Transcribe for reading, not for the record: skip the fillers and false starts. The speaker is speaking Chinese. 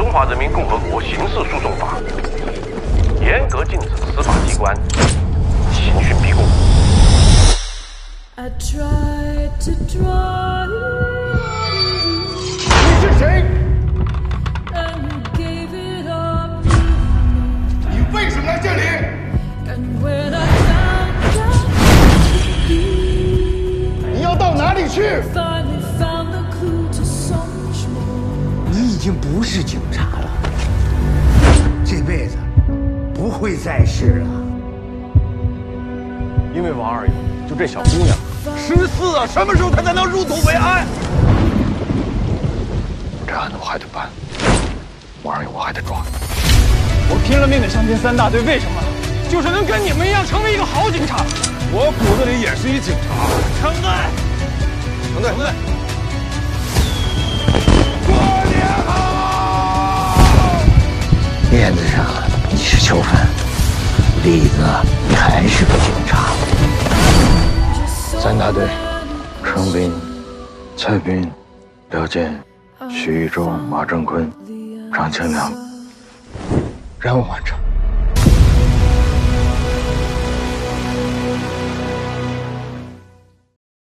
中华人民共和国刑事诉讼法》，严格禁止司法机关刑讯逼供。 你是谁？你为什么来这里？你要到哪里去？ 你已经不是警察了，这辈子不会再是了。 因为王二勇，就这小姑娘，14啊，什么时候她才能入土为安？ 这案子我还得办，王二勇我还得抓。 我拼了命的上进3大队，为什么？就是能跟你们一样成为一个好警察。我骨子里也是一警察。承队，承队，承队。过年好！ 面子上你是囚犯，里子你还是个警察。 3大队：程斌、蔡斌、廖健、徐玉洲、马正坤、张清良。任务完成。